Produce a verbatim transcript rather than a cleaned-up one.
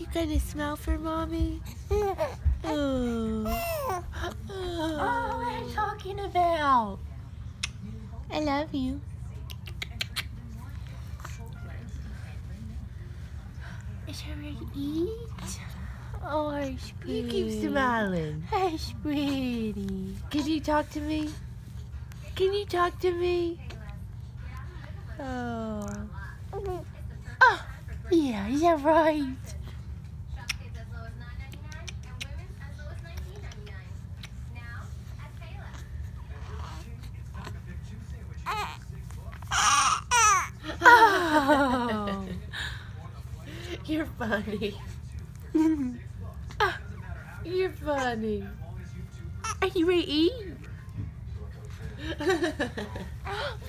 gonna smile for Mommy? Oh. Oh, what are you talking about? I love you. Is she ready to eat? Oh, hush, pretty. You keep smiling. Hush, pretty. Can you talk to me? Can you talk to me? Oh. Oh, yeah, is that right? Oh, you're funny. Ah, you're funny. Are you ready to eat?